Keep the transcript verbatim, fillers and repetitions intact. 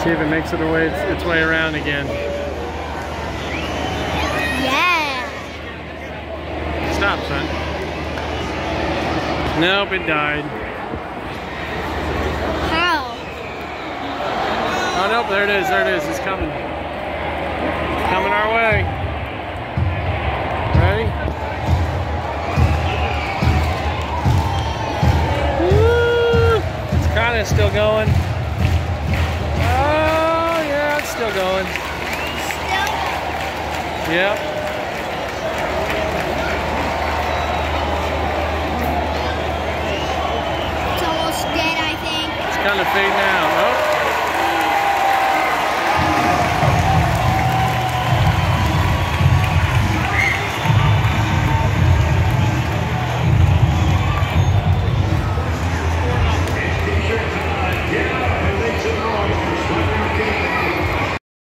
See if it makes it away, its, its way around again. Yeah. Stop, son. Nope, it died. How? Oh, nope, there it is, there it is. It's coming. It's coming our way. Ready? Woo! It's kind of still going. Oh, yeah, it's still going. Still? Yep. It's almost dead, I think. It's kind of fading out. Oh.